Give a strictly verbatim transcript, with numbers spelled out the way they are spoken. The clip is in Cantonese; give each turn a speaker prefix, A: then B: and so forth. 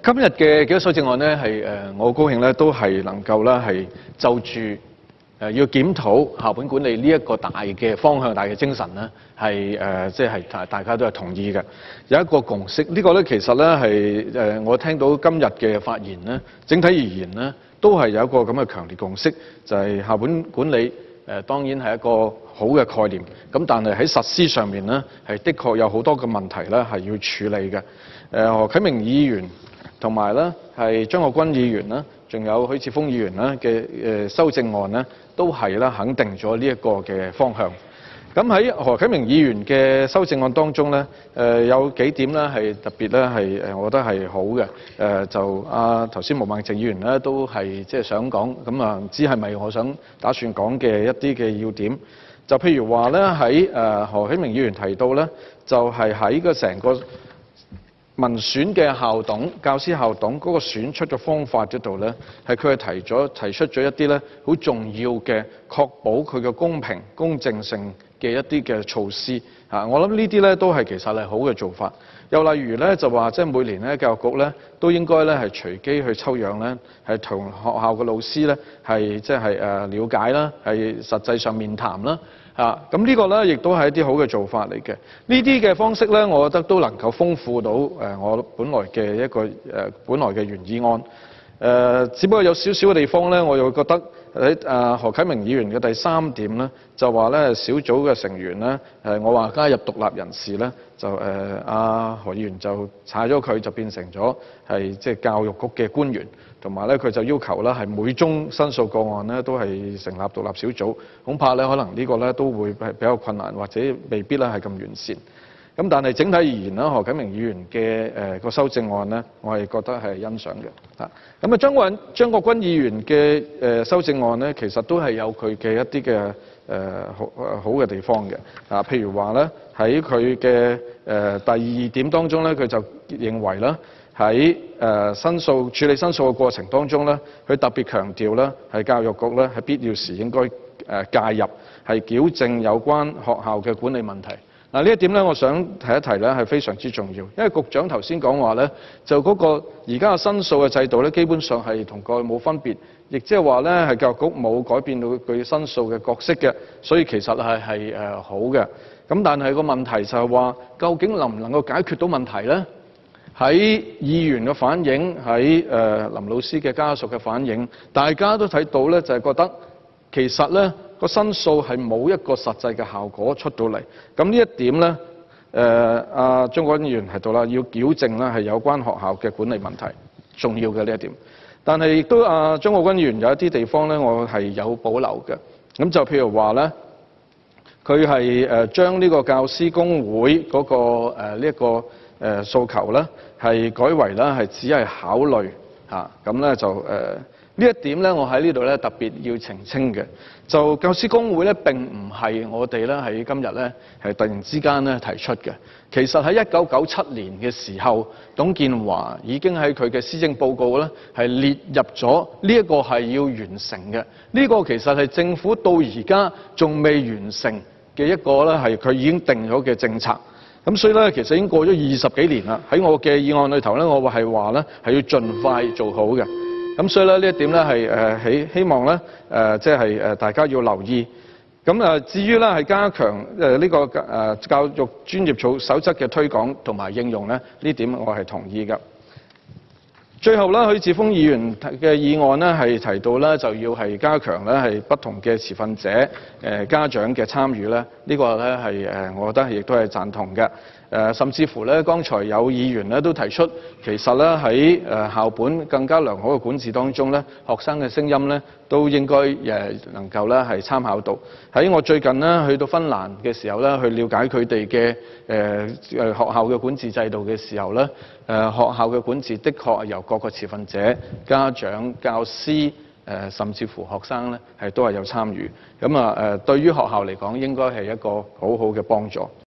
A: 今日嘅幾個修正案咧，係誒我好高興咧，都係能夠咧係就住誒要檢討校本管理呢一個大嘅方向、大嘅精神咧，係誒即係大大家都係同意嘅，有一個共識。呢個咧其實咧係誒我聽到今日嘅發言咧，整體而言咧，都係有一個咁嘅強烈共識，就係校本管理誒當然係一個好嘅概念，咁但係喺實施上面咧，係的確有好多嘅問題咧係要處理嘅。誒何啟明議員同埋咧係張國軍議員啦，仲有許智峯議員啦嘅誒修正案咧，都係啦肯定咗呢一個嘅方向。咁喺何啟明議員嘅修正案當中咧，誒有幾點咧係特別咧係誒，我覺得係好嘅。誒就啊頭先毛孟靜議員咧都係即係想講，咁啊唔知係咪我想打算講嘅一啲嘅要點？就譬如話咧喺誒何啟明議員提到咧，就係喺個成個民選嘅校董、教師校董嗰個選出嘅方法嗰度咧，係佢係提咗提出咗一啲咧好重要嘅確保佢嘅公平公正性嘅一啲嘅措施嚇。我諗呢啲咧都係其實係好嘅做法。又例如咧就話即係每年咧教育局咧都應該咧係隨機去抽樣咧，係同學校嘅老師咧係即係誒了解啦，係實際上面談啦。啊，咁呢個咧亦都係一啲好嘅做法嚟嘅。呢啲嘅方式咧，我覺得都能夠豐富到誒我本來嘅一個誒本來嘅原議案。誒，只不過有少少嘅地方咧，我又覺得喺誒何啟明議員嘅第三點咧，就話咧小組嘅成員咧，誒我話加入獨立人士咧，就誒阿何議員就踩咗佢，就變成咗係即係教育局嘅官員。同埋咧，佢就要求咧係每宗申訴個案咧都係成立獨立小組，恐怕咧可能呢個咧都會係比較困難，或者未必咧係咁完善。咁但係整體而言咧，何啟明議員嘅誒個修正案咧，我係覺得係欣賞嘅。嚇，咁啊張國張國軍議員嘅誒修正案咧，其實都係有佢嘅一啲嘅誒好好嘅地方嘅。啊，譬如話咧喺佢嘅誒第二點當中咧，佢就認為啦。喺誒申訴處理申訴嘅過程當中咧，佢特別強調咧，係教育局咧係必要時應該誒介入，係矯正有關學校嘅管理問題。嗱呢一點咧，我想提一提咧係非常之重要，因為局長頭先講話咧，就嗰個而家嘅申訴嘅制度咧，基本上係同過去冇分別，亦即係話咧係教育局冇改變到佢申訴嘅角色嘅，所以其實係係誒好嘅。咁但係個問題就係話，究竟能唔能夠解決到問題咧？喺議員嘅反應，喺誒、呃、林老師嘅家屬嘅反應，大家都睇到咧，就係、是、覺得其實咧個申訴係冇一個實際嘅效果出到嚟。咁呢一點咧，誒阿張國軍議員提到啦，要矯正啦係有關學校嘅管理問題，重要嘅呢一點。但係亦都阿張國軍議員有一啲地方咧，我係有保留嘅。咁就譬如話咧，佢係誒將呢個教師公會嗰、那個誒呢一個。誒、呃、訴求咧係改為咧係只係考慮嚇，咁、啊、咧就誒呢、呃、一點咧，我喺呢度咧特別要澄清嘅，就教師公會咧並唔係我哋咧喺今日咧係突然之間咧提出嘅。其實喺一九九七年嘅時候，董建華已經喺佢嘅施政報告咧係列入咗呢一個係要完成嘅。呢、這個其實係政府到而家仲未完成嘅一個咧係佢已經定咗嘅政策。咁所以咧，其實已經過咗二十幾年啦。喺我嘅議案裏頭咧，我話係話咧係要盡快做好嘅。咁所以咧呢一點咧係誒希希望咧誒即係誒大家要留意。咁啊至於咧係加強誒呢個誒教育專業操守則嘅推廣同埋應用咧，呢點我係同意嘅。最後咧，許智峯議員嘅議案咧係提到咧就要係加強咧係不同嘅持份者誒家長嘅參與咧，呢個咧係誒我覺得亦都係贊同嘅。誒甚至乎咧，剛才有議員咧都提出，其實咧喺誒校本更加良好嘅管治當中咧，學生嘅聲音咧都應該誒能夠咧係參考到。喺我最近咧去到芬蘭嘅時候咧，去了解佢哋嘅誒誒學校嘅管治制度嘅時候咧，誒學校嘅管治的確係由各個持份者、家長、教師誒甚至乎學生咧係都係有參與。咁啊誒對於學校嚟講，應該係一個好好嘅幫助。